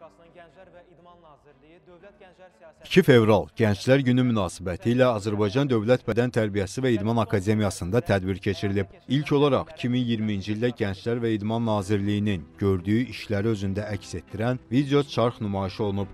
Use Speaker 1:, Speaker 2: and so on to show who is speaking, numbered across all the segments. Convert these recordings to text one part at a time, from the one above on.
Speaker 1: Respublikasının Gənclər və İdman Nazirliyi Dövlət Gənclər Siyasəti
Speaker 2: 2 fevral Gənclər Günü münasibətilə Azərbaycan Dövlət Bədən Tərbiyəsi və İdman Akademiyasında tədbir keçirilib. İlk olaraq 2020-ci ildə Gənclər və İdman Nazirliyinin gördüyü işləri özündə əks etdirən video çarx nümayiş olunub.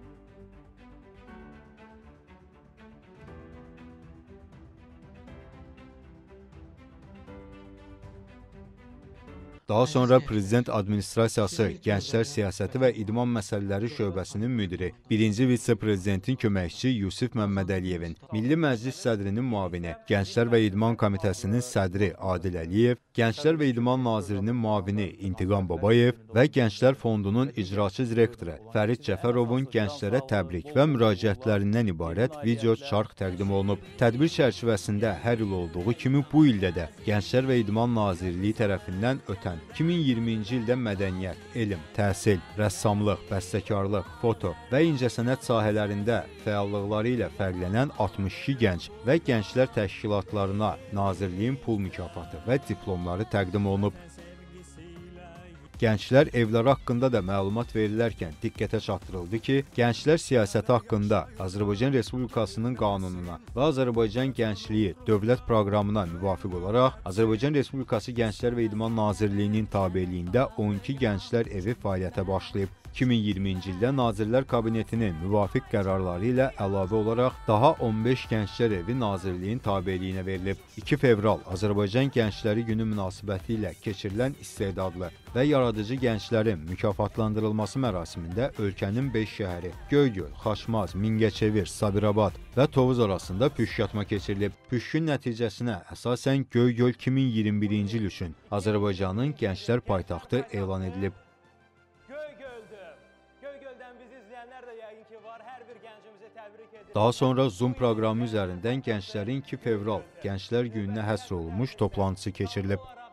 Speaker 2: Daha sonra Prezident Administrasiyası Gənclər Siyasəti və İdman Məsələləri Şöbəsinin müdiri, 1-ci vitse-prezidentin köməkçisi Yusif Məmmədəliyevin, Milli Məclis sədrinin müavini, Gənclər və İdman Komitəsinin sədri Adil Əliyev, Gənclər və İdman Nazirinin müavini İntiqam Babayev və Gənclər Fondunun icraçı direktoru Fərid Cəfərovun gənclərə təbrik və müraciətlərindən ibarət video çarx təqdim olunub. Tədbir çərçivəsində hər il olduğu kimi bu ildə də Gənclər və İdman Nazirliyi tərəfindən ötən 2020-ci ildə mədəniyyət, elm, təhsil, rəssamlıq, bəstəkarlıq, foto və incəsənət sahələrində fəallıqları ilə fərqlənən 62 gənc və gənclər təşkilatlarına Nazirliyin pul mükafatı və diplomları təqdim olunub. Gənclər evləri haqqında da məlumat verilərkən diqqətə çatdırıldı ki, gənclər siyasəti haqqında Azərbaycan Respublikasının qanununa və Azərbaycan Gəncliyi dövlət proqramına müvafiq olaraq Azərbaycan Respublikası Gənclər və İdman Nazirliyinin tabeliyində 12 gənclər evi fəaliyyətə başlayıb. 2020-ci ildə Nazirlər Kabinetinin müvafiq qərarları ilə əlavə olaraq daha 15 gənclər evi Nazirliyin tabeliyinə verilib. 2 fevral Azərbaycan Gəncləri Günü münasibəti ilə keçirilən istedadlı və yaradıcı gənclərin mükafatlandırılması mərasimində ölkənin 5 şəhəri Göygöl, Xaçmaz, Mingəçevir, Sabirabad və Tovuz arasında püşkatma keçirilib. Püşkün nəticəsinə əsasən Göygöl 2021-ci il üçün Azərbaycanın gənclər paytaxtı elan edilib.
Speaker 1: Göygöldən bizi izləyənlər də yəqin ki var. Hər bir gəncimizi təbrik edir.
Speaker 2: Daha sonra Zoom proqramı üzərindən gənclərin 2 fevral Gənclər Gününə həsr olunmuş toplantısı keçirilib.